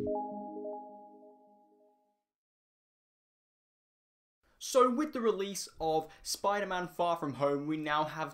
So with the release of Spider-Man Far From Home, we now have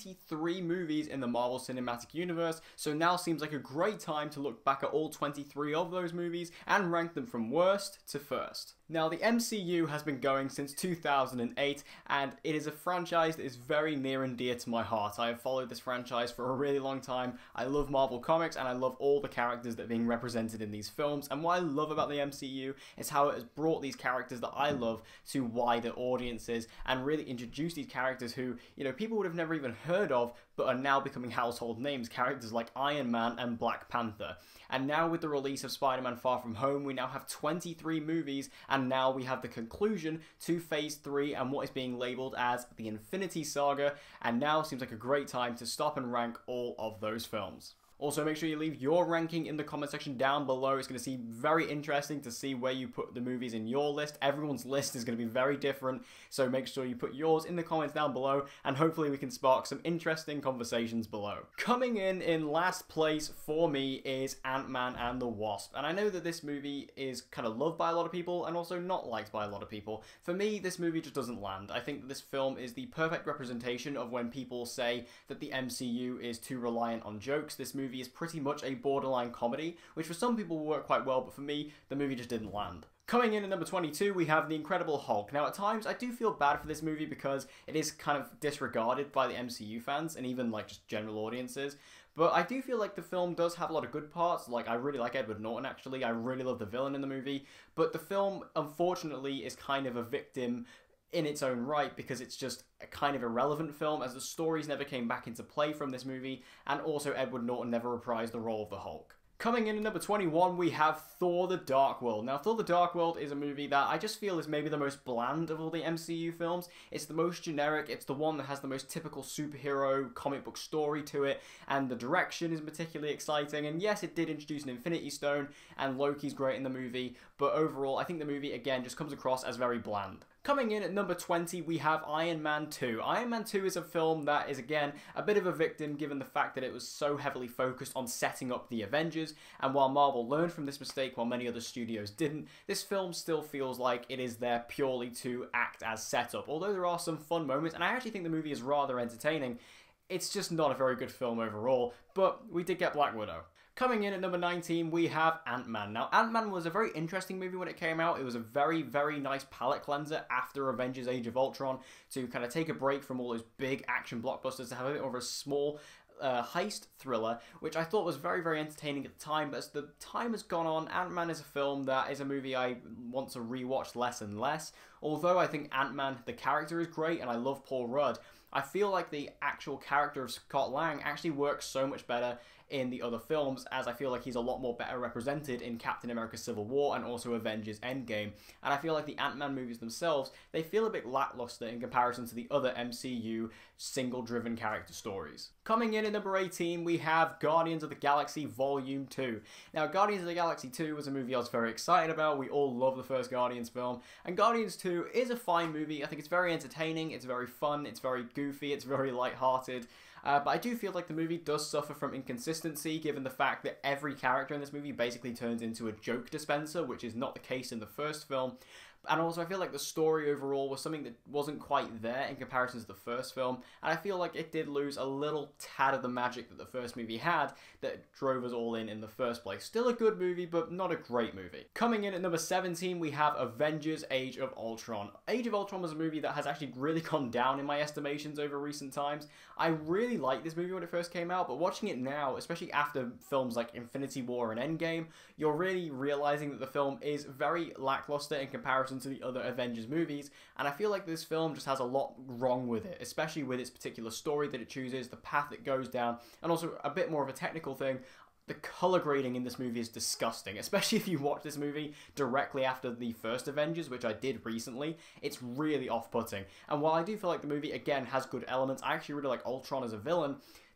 23 movies in the Marvel Cinematic Universe, so now seems like a great time to look back at all 23 of those movies and rank them from worst to first. Now, the MCU has been going since 2008, and it is a franchise that is very near and dear to my heart. I have followed this franchise for a really long time. I love Marvel Comics, and I love all the characters that are being represented in these films, and what I love about the MCU is how it has brought these characters that I love to wider audiences, and really introduced these characters who, people would have never even heard of, but are now becoming household names, characters like Iron Man and Black Panther. And now with the release of Spider-Man Far From Home, we now have 23 movies, and now we have the conclusion to Phase 3 and what is being labelled as the Infinity Saga, and now seems like a great time to stop and rank all of those films. Also, make sure you leave your ranking in the comment section down below. It's going to seem very interesting to see where you put the movies in your list. Everyone's list is going to be very different, so make sure you put yours in the comments down below, and hopefully we can spark some interesting conversations below. Coming in last place for me is Ant-Man and the Wasp, and I know that this movie is kind of loved by a lot of people and also not liked by a lot of people. For me, this movie just doesn't land. I think that this film is the perfect representation of when people say that the MCU is too reliant on jokes. This movie is pretty much a borderline comedy, which for some people will work quite well, but for me, the movie just didn't land. Coming in at number 22, we have The Incredible Hulk. Now, at times, I do feel bad for this movie because it is kind of disregarded by the MCU fans and even just general audiences. But I do feel like the film does have a lot of good parts. I really like Edward Norton, actually. I really love the villain in the movie. But the film, unfortunately, is kind of a victim in its own right, because it's just a kind of irrelevant film, as the stories never came back into play from this movie, and also Edward Norton never reprised the role of the Hulk. Coming in at number 21, we have Thor: The Dark World. Now, Thor: The Dark World is a movie that I just feel is maybe the most bland of all the MCU films. It's the most generic, it's the one that has the most typical superhero comic book story to it, and the direction is particularly exciting, and yes, it did introduce an Infinity Stone, and Loki's great in the movie, but overall, I think the movie, again, just comes across as very bland. Coming in at number 20, we have Iron Man 2. Iron Man 2 is a film that is, again, a bit of a victim given the fact that it was so heavily focused on setting up the Avengers, and while Marvel learned from this mistake while many other studios didn't, this film still feels like it is there purely to act as setup. Although there are some fun moments, and I actually think the movie is rather entertaining, it's just not a very good film overall, but we did get Black Widow. Coming in at number 19, we have Ant-Man. Now, Ant-Man was a very interesting movie when it came out. It was a very, very nice palate cleanser after Avengers Age of Ultron to kind of take a break from all those big action blockbusters to have a bit more of a small heist thriller, which I thought was very, very entertaining at the time, but as the time has gone on, Ant-Man is a film that is a movie I want to rewatch less and less. Although I think Ant-Man, the character is great, and I love Paul Rudd, I feel like the actual character of Scott Lang actually works so much better in the other films, as I feel like he's a lot more better represented in Captain America Civil War and also Avengers Endgame. And I feel like the Ant-Man movies themselves, they feel a bit lackluster in comparison to the other MCU single-driven character stories. Coming in at number 18, we have Guardians of the Galaxy Volume 2. Now, Guardians of the Galaxy 2 was a movie I was very excited about. We all love the first Guardians film, and Guardians 2 is a fine movie. I think it's very entertaining, it's very fun, it's very goofy, it's very light-hearted. But I do feel like the movie does suffer from inconsistency, given the fact that every character in this movie basically turns into a joke dispenser, which is not the case in the first film. And also, I feel like the story overall was something that wasn't quite there in comparison to the first film, and I feel like it did lose a little tad of the magic that the first movie had that drove us all in the first place. Still a good movie, but not a great movie. Coming in at number 17, we have Avengers Age of Ultron. Age of Ultron was a movie that has actually really gone down in my estimations over recent times. I really liked this movie when it first came out, but watching it now, especially after films like Infinity War and Endgame, you're really realizing that the film is very lackluster in comparison to the other Avengers movies, and I feel like this film just has a lot wrong with it, especially with its particular story that it chooses, the path it goes down, and also a bit more of a technical thing. The color grading in this movie is disgusting, especially if you watch this movie directly after the first Avengers, which I did recently. It's really off-putting, and while I do feel like the movie, again, has good elements, I actually really like Ultron as a villain,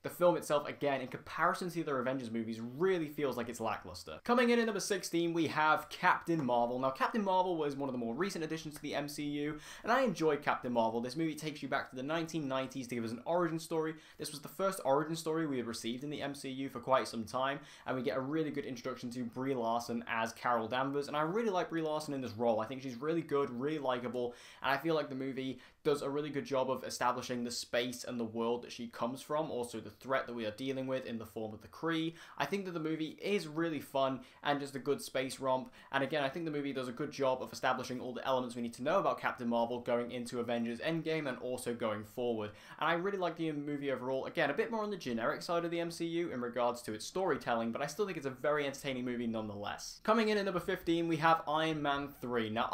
the film itself, again, in comparison to the other Avengers movies, really feels like it's lackluster. Coming in at number 16, we have Captain Marvel. Now, Captain Marvel was one of the more recent additions to the MCU, and I enjoyed Captain Marvel. This movie takes you back to the 1990s to give us an origin story. This was the first origin story we had received in the MCU for quite some time, and we get a really good introduction to Brie Larson as Carol Danvers, and I really like Brie Larson in this role. I think she's really good, really likable, and I feel like the movie does a really good job of establishing the space and the world that she comes from, also the threat that we are dealing with in the form of the Kree. I think that the movie is really fun and just a good space romp, and again, I think the movie does a good job of establishing all the elements we need to know about Captain Marvel going into Avengers Endgame and also going forward. And I really like the movie overall. Again, a bit more on the generic side of the MCU in regards to its storytelling, but I still think it's a very entertaining movie nonetheless. Coming in at number 15, we have Iron Man 3. Now,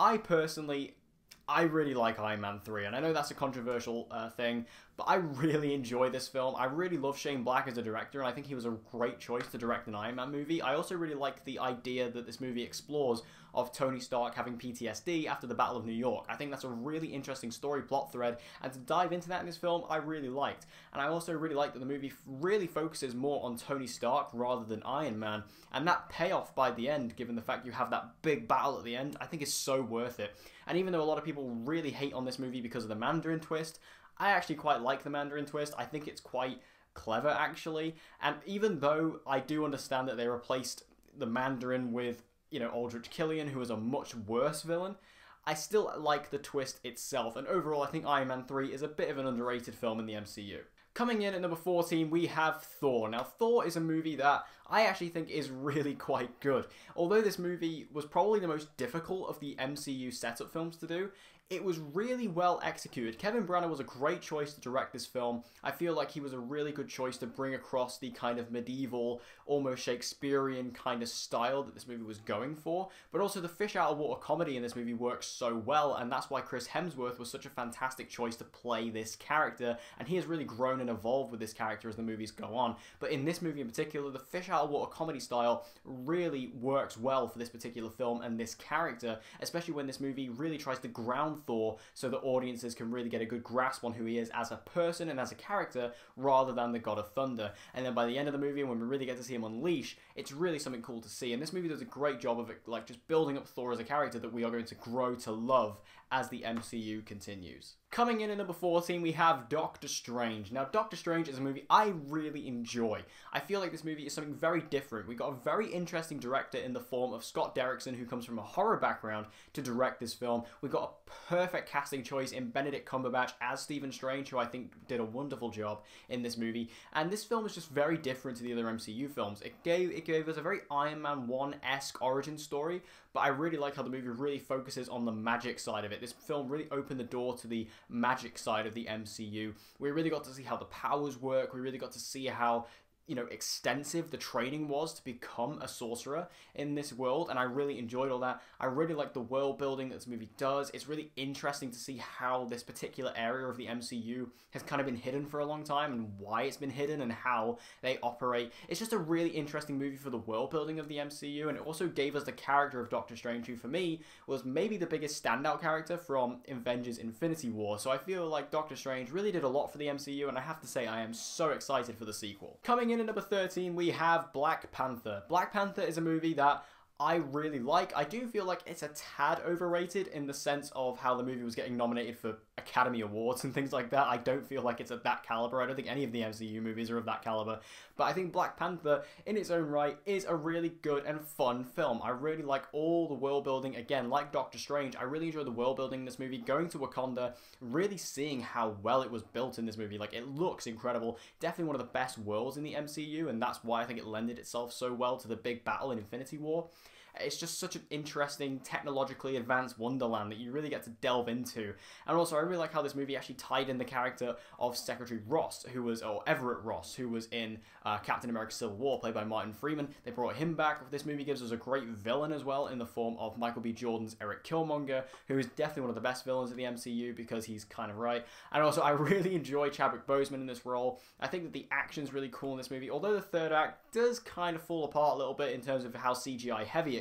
I really like Iron Man 3, and I know that's a controversial thing, but I really enjoy this film. I really love Shane Black as a director, and I think he was a great choice to direct an Iron Man movie. I also really like the idea that this movie explores of Tony Stark having PTSD after the Battle of New York. I think that's a really interesting story plot thread, and to dive into that in this film, I really liked. And I also really like that the movie really focuses more on Tony Stark rather than Iron Man, and that payoff by the end, given the fact you have that big battle at the end, I think is so worth it. And even though a lot of people really hate on this movie because of the Mandarin twist, I actually quite like the Mandarin twist. I think it's quite clever, actually. And even though I do understand that they replaced the Mandarin with, Aldrich Killian, who is a much worse villain, I still like the twist itself. And overall, I think Iron Man 3 is a bit of an underrated film in the MCU. Coming in at number 14, we have Thor. Now, Thor is a movie that I actually think is really quite good. Although this movie was probably the most difficult of the MCU setup films to do, it was really well executed. Kevin Branagh was a great choice to direct this film. I feel like he was a really good choice to bring across the kind of medieval, almost Shakespearean kind of style that this movie was going for. But also the fish out of water comedy in this movie works so well, and that's why Chris Hemsworth was such a fantastic choice to play this character, and he has really grown and evolved with this character as the movies go on. But in this movie in particular, the fish out of water comedy style really works well for this particular film and this character, especially when this movie really tries to ground Thor so that audiences can really get a good grasp on who he is as a person and as a character rather than the God of Thunder. And then by the end of the movie, when we really get to see him unleash, it's really something cool to see. And this movie does a great job of it, like just building up Thor as a character that we are going to grow to love as the MCU continues. Coming in at number 14, we have Doctor Strange. Now, Doctor Strange is a movie I really enjoy. I feel like this movie is something very different. We got a very interesting director in the form of Scott Derrickson, who comes from a horror background, to direct this film. We got a perfect casting choice in Benedict Cumberbatch as Stephen Strange, who I think did a wonderful job in this movie. And this film is just very different to the other MCU films. It gave us a very Iron Man 1-esque origin story, but I really like how the movie really focuses on the magic side of it. This film really opened the door to the magic side of the MCU. We really got to see how the powers work. We really got to see how extensive the training was to become a sorcerer in this world, and I really enjoyed all that. I really like the world building that this movie does. It's really interesting to see how this particular area of the MCU has kind of been hidden for a long time and why it's been hidden and how they operate. It's just a really interesting movie for the world building of the MCU, and it also gave us the character of Doctor Strange, who for me was maybe the biggest standout character from Avengers Infinity War. So I feel like Doctor Strange really did a lot for the MCU, and I have to say I am so excited for the sequel. Coming in at number 13, we have Black Panther. Black Panther is a movie that I really like. I do feel like it's a tad overrated in the sense of how the movie was getting nominated for Academy Awards and things like that. I don't feel like it's at that caliber. I don't think any of the MCU movies are of that caliber. But I think Black Panther, in its own right, is a really good and fun film. I really like all the world building. Again, like Doctor Strange, I really enjoyed the world building in this movie. Going to Wakanda, really seeing how well it was built in this movie. Like, it looks incredible. Definitely one of the best worlds in the MCU, and that's why I think it lended itself so well to the big battle in Infinity War. It's just such an interesting, technologically advanced wonderland that you really get to delve into. And also, I really like how this movie actually tied in the character of Secretary Ross, or Everett Ross, who was in Captain America Civil War, played by Martin Freeman. They brought him back. This movie gives us a great villain as well, in the form of Michael B. Jordan's Eric Killmonger, who is definitely one of the best villains of the MCU, because he's kind of right. And also, I really enjoy Chadwick Boseman in this role. I think that the action's really cool in this movie, although the third act does kind of fall apart a little bit in terms of how CGI heavy it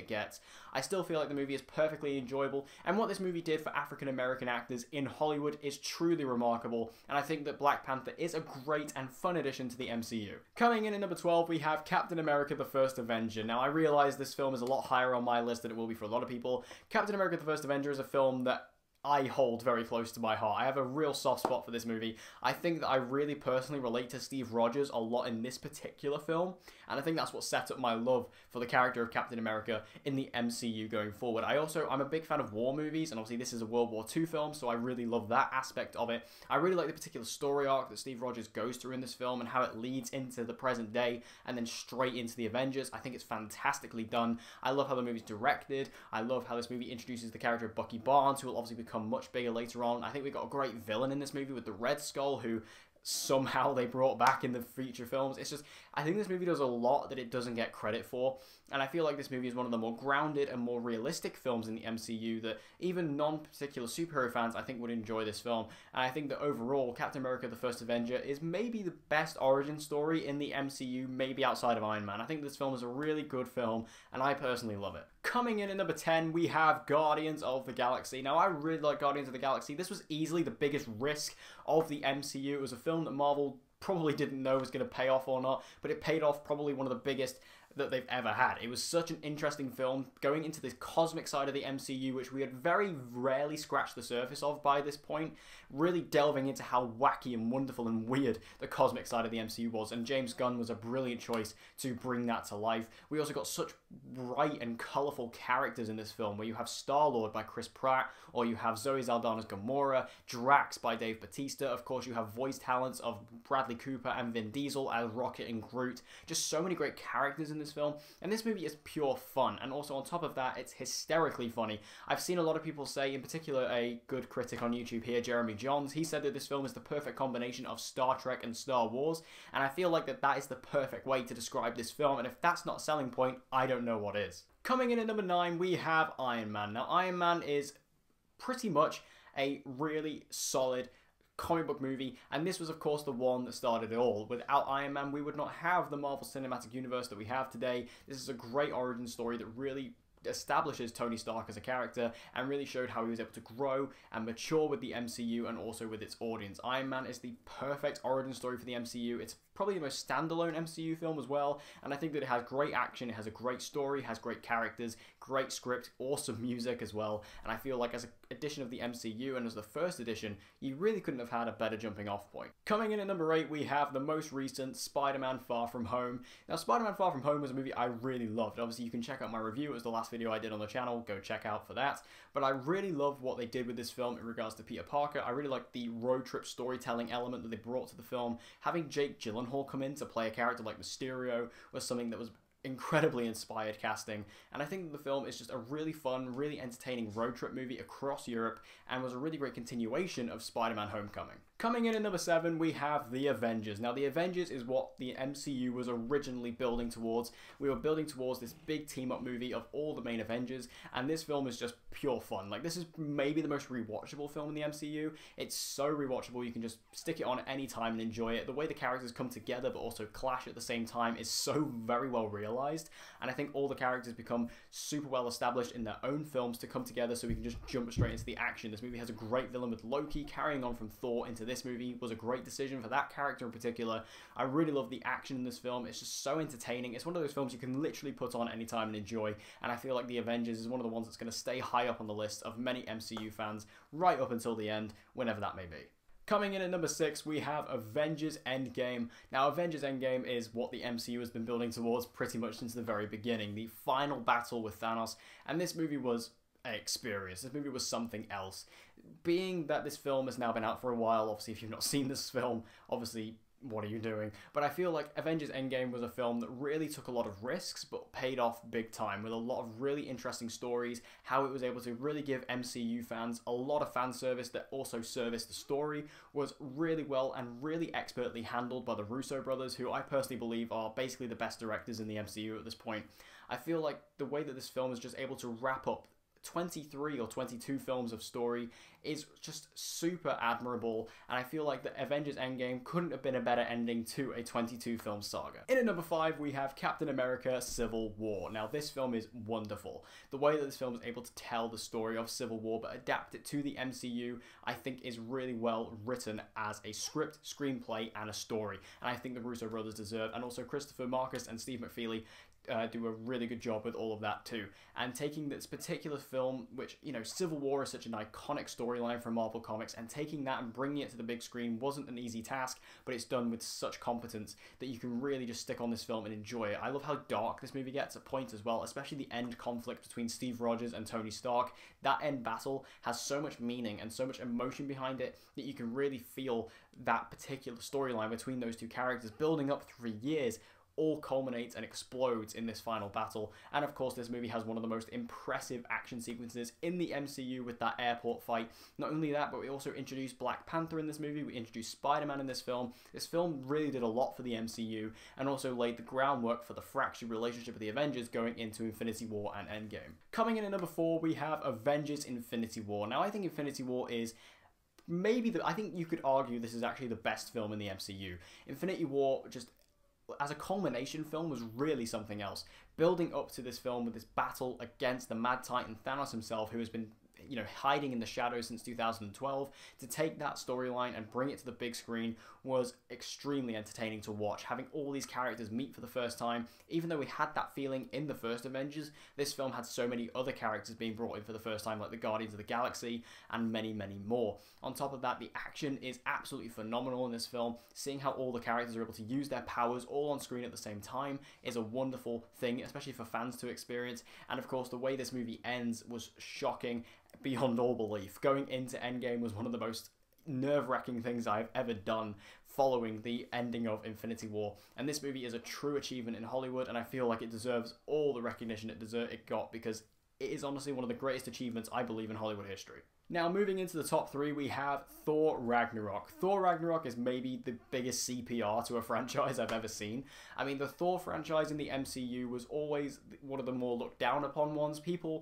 it gets, I still feel like the movie is perfectly enjoyable, and what this movie did for African American actors in Hollywood is truly remarkable, and I think that Black Panther is a great and fun addition to the MCU. Coming in at number 12, we have Captain America: The First Avenger. Now, I realize this film is a lot higher on my list than it will be for a lot of people. Captain America: The First Avenger is a film that I hold very close to my heart. I have a real soft spot for this movie. I think that I really personally relate to Steve Rogers a lot in this particular film, and I think that's what set up my love for the character of Captain America in the MCU going forward. I'm a big fan of war movies, and obviously this is a World War II film, so I really love that aspect of it. I really like the particular story arc that Steve Rogers goes through in this film and how it leads into the present day and then straight into the Avengers. I think it's fantastically done. I love how the movie's directed. I love how this movie introduces the character of Bucky Barnes, who will obviously become much bigger later on. I think we got a great villain in this movie with the Red Skull, who somehow they brought back in the feature films. It's just, I think this movie does a lot that it doesn't get credit for, and I feel like this movie is one of the more grounded and more realistic films in the MCU that even non-particular superhero fans, I think, would enjoy this film. And I think that overall, Captain America: The First Avenger is maybe the best origin story in the MCU, maybe outside of Iron Man. I think this film is a really good film, and I personally love it. Coming in at number 10, we have Guardians of the Galaxy. Now, I really like Guardians of the Galaxy. This was easily the biggest risk of the MCU. It was a film that Marvel probably didn't know was going to pay off or not, but it paid off probably one of the biggest that they've ever had. It was such an interesting film going into this cosmic side of the MCU, which we had very rarely scratched the surface of by this point, really delving into how wacky and wonderful and weird the cosmic side of the MCU was, and James Gunn was a brilliant choice to bring that to life. We also got such bright and colourful characters in this film, where you have Star-Lord by Chris Pratt, or you have Zoe Saldana's Gamora, Drax by Dave Bautista, of course you have voice talents of Bradley Cooper and Vin Diesel as Rocket and Groot. Just so many great characters in this film, and this movie is pure fun, and also on top of that, it's hysterically funny. I've seen a lot of people say, in particular a good critic on YouTube here, Jeremy Johns, he said that this film is the perfect combination of Star Trek and Star Wars, and I feel like that is the perfect way to describe this film, and if that's not a selling point, I don't know what is. Coming in at number 9, we have Iron Man. Now, Iron Man is pretty much a really solid comic book movie, and this was of course the one that started it all. Without Iron Man, we would not have the Marvel Cinematic Universe that we have today. This is a great origin story that really establishes Tony Stark as a character and really showed how he was able to grow and mature with the MCU and also with its audience. Iron Man is the perfect origin story for the MCU. It's probably the most standalone MCU film as well, and I think that it has great action, it has a great story, has great characters, great script, awesome music as well, and I feel like as an addition of the MCU and as the first edition, you really couldn't have had a better jumping off point. Coming in at number 8, we have the most recent Spider-Man: Far From Home. Now, Spider-Man: Far From Home was a movie I really loved. Obviously, you can check out my review. It was the last video I did on the channel. Go check out for that. But I really loved what they did with this film in regards to Peter Parker. I really liked the road trip storytelling element that they brought to the film. Having Jake Gyllenhaal come in to play a character like Mysterio was something that was incredibly inspired casting, and I think that the film is just a really fun, really entertaining road trip movie across Europe and was a really great continuation of Spider-Man: Homecoming. Coming in at number 7, we have The Avengers. Now, The Avengers is what the MCU was originally building towards. We were building towards this big team-up movie of all the main Avengers, and this film is just pure fun. Like, this is maybe the most rewatchable film in the MCU. It's so rewatchable, you can just stick it on at any time and enjoy it. The way the characters come together but also clash at the same time is so very well realized, and I think all the characters become super well established in their own films to come together so we can just jump straight into the action. This movie has a great villain with Loki. Carrying on from Thor into this movie was a great decision for that character in particular. I really love the action in this film. It's just so entertaining. It's one of those films you can literally put on anytime and enjoy, and I feel like The Avengers is one of the ones that's going to stay high up on the list of many MCU fans right up until the end, whenever that may be. Coming in at number 6, we have Avengers Endgame. Now, Avengers Endgame is what the MCU has been building towards pretty much since the very beginning. The final battle with Thanos, and this movie was an experience. This movie was something else. Being that this film has now been out for a while, obviously if you've not seen this film, obviously what are you doing? But I feel like Avengers Endgame was a film that really took a lot of risks but paid off big time with a lot of really interesting stories, how it was able to really give MCU fans a lot of fan service that also serviced the story was really well and really expertly handled by the Russo brothers, who I personally believe are basically the best directors in the MCU at this point. I feel like the way that this film is just able to wrap up 23 or 22 films of story is just super admirable, and I feel like the Avengers Endgame couldn't have been a better ending to a 22 film saga. In at number 5, we have Captain America Civil War. Now, this film is wonderful. The way that this film is able to tell the story of Civil War but adapt it to the MCU, I think is really well written as a script, screenplay, and a story. And I think the Russo brothers deserve, and also Christopher Marcus and Steve McFeely do a really good job with all of that too. And taking this particular film, which, you know, Civil War is such an iconic storyline from Marvel Comics, and taking that and bringing it to the big screen wasn't an easy task, but it's done with such competence that you can really just stick on this film and enjoy it. I love how dark this movie gets at points as well, especially the end conflict between Steve Rogers and Tony Stark. That end battle has so much meaning and so much emotion behind it that you can really feel that particular storyline between those two characters building up through years all culminates and explodes in this final battle. And of course, this movie has one of the most impressive action sequences in the MCU with that airport fight. Not only that, but we also introduced Black Panther in this movie, we introduced Spider-Man in this film. This film really did a lot for the MCU and also laid the groundwork for the fractured relationship of the Avengers going into Infinity War and Endgame. Coming in at number 4, we have Avengers Infinity War. Now, I think Infinity War is I think you could argue this is actually the best film in the MCU. Infinity War, just as a culmination film, was really something else. Building up to this film with this battle against the Mad Titan Thanos himself, who has been, you know, hiding in the shadows since 2012, to take that storyline and bring it to the big screen was extremely entertaining to watch. Having all these characters meet for the first time, even though we had that feeling in the first Avengers, this film had so many other characters being brought in for the first time, like the Guardians of the Galaxy and many, many more. On top of that, the action is absolutely phenomenal in this film. Seeing how all the characters are able to use their powers all on screen at the same time is a wonderful thing, especially for fans to experience. And of course, the way this movie ends was shocking beyond all belief. Going into Endgame was one of the most nerve-wracking things I've ever done following the ending of Infinity War, and this movie is a true achievement in Hollywood, and I feel like it deserves all the recognition it got, because it is honestly one of the greatest achievements, I believe, in Hollywood history. Now, moving into the top 3, we have Thor Ragnarok. Thor Ragnarok is maybe the biggest CPR to a franchise I've ever seen. I mean, the Thor franchise in the MCU was always one of the more looked down upon ones. People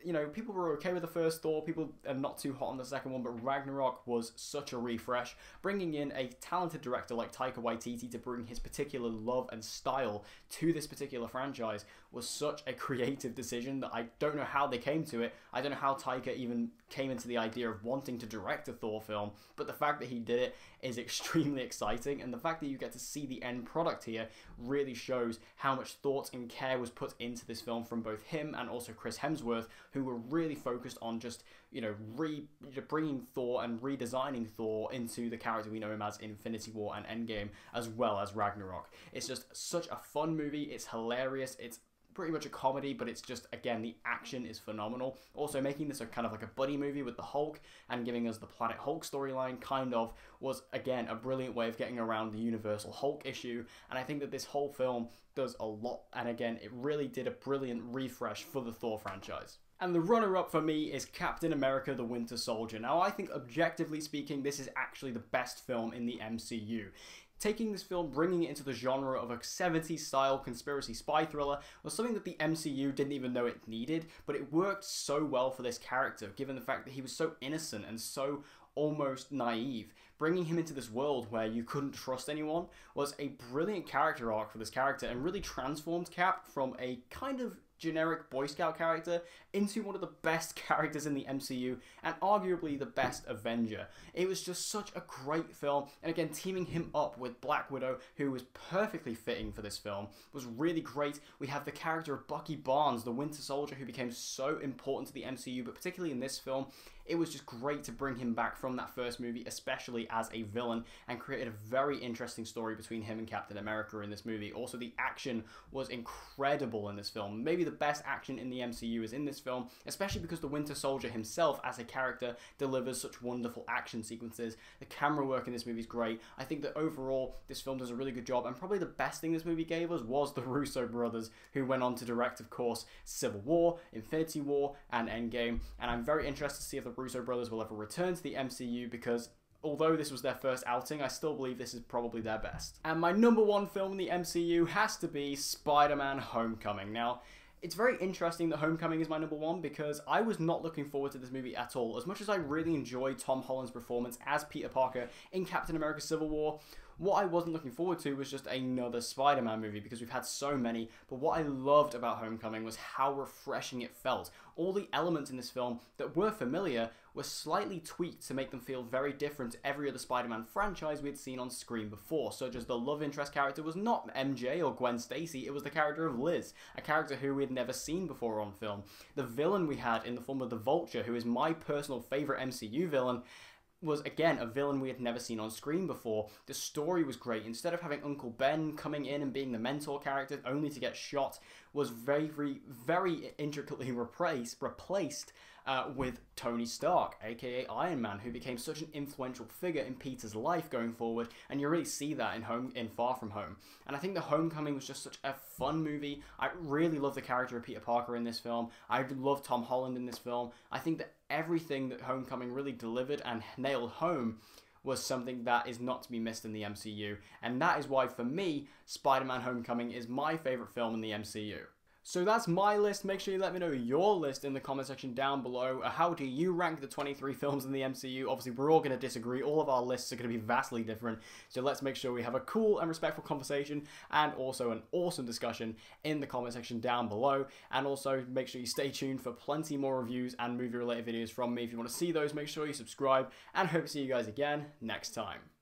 were okay with the first Thor, people are not too hot on the second one, but Ragnarok was such a refresh. Bringing in a talented director like Taika Waititi to bring his particular love and style to this particular franchise was such a creative decision that I don't know how they came to it. I don't know how Taika even came into the idea of wanting to direct a Thor film, but the fact that he did it is extremely exciting, and the fact that you get to see the end product here really shows how much thought and care was put into this film from both him and also Chris Hemsworth, who were really focused on just, you know, bringing Thor and redesigning Thor into the character we know him as in Infinity War and Endgame, as well as Ragnarok. It's just such a fun movie, it's hilarious, it's pretty much a comedy, but it's just, again, the action is phenomenal. Also, making this a kind of like a buddy movie with the Hulk and giving us the Planet Hulk storyline kind of was, again, a brilliant way of getting around the Universal Hulk issue, and I think that this whole film does a lot, and again, it really did a brilliant refresh for the Thor franchise. And the runner-up for me is Captain America the Winter Soldier. Now, I think, objectively speaking, this is actually the best film in the MCU. Taking this film, bringing it into the genre of a 70s-style conspiracy spy thriller was something that the MCU didn't even know it needed, but it worked so well for this character, given the fact that he was so innocent and so almost naive. Bringing him into this world where you couldn't trust anyone was a brilliant character arc for this character, and really transformed Cap from a kind of generic Boy Scout character into one of the best characters in the MCU and arguably the best Avenger. It was just such a great film, and again, teaming him up with Black Widow, who was perfectly fitting for this film, was really great. We have the character of Bucky Barnes, the Winter Soldier, who became so important to the MCU, but particularly in this film, it was just great to bring him back from that first movie, especially as a villain, and created a very interesting story between him and Captain America in this movie. Also, the action was incredible in this film. Maybe the best action in the MCU is in this film, especially because the Winter Soldier himself as a character delivers such wonderful action sequences. The camera work in this movie is great. I think that overall this film does a really good job, and probably the best thing this movie gave us was the Russo brothers, who went on to direct, of course, Civil War, Infinity War, and Endgame, and I'm very interested to see if the Russo brothers will ever return to the MCU, because although this was their first outing, I still believe this is probably their best. And my number one film in the MCU has to be Spider-Man Homecoming. Now, It's very interesting that Homecoming is my number one because I was not looking forward to this movie at all. As much as I really enjoyed Tom Holland's performance as Peter Parker in Captain America Civil War, what I wasn't looking forward to was just another Spider-Man movie because we've had so many. But what I loved about Homecoming was how refreshing it felt. All the elements in this film that were familiar were slightly tweaked to make them feel very different to every other Spider-Man franchise we had seen on screen before. Such as the love interest character was not MJ or Gwen Stacy, it was the character of Liz, a character who we had never seen before on film. The villain we had in the form of the Vulture, who is my personal favourite MCU villain, was again a villain we had never seen on screen before. The story was great. Instead of having Uncle Ben coming in and being the mentor character only to get shot, was very intricately replaced with Tony Stark, aka Iron Man, who became such an influential figure in Peter's life going forward, and you really see that in Far From Home. And I think The Homecoming was just such a fun movie. I really love the character of Peter Parker in this film. I love Tom Holland in this film. I think that everything that Homecoming really delivered and nailed home was something that is not to be missed in the MCU, and that is why, for me, Spider-Man Homecoming is my favourite film in the MCU. So that's my list. Make sure you let me know your list in the comment section down below. How do you rank the 23 films in the MCU? Obviously, we're all going to disagree. All of our lists are going to be vastly different. So let's make sure we have a cool and respectful conversation and also an awesome discussion in the comment section down below. And also make sure you stay tuned for plenty more reviews and movie-related videos from me. If you want to see those, make sure you subscribe. And hope to see you guys again next time.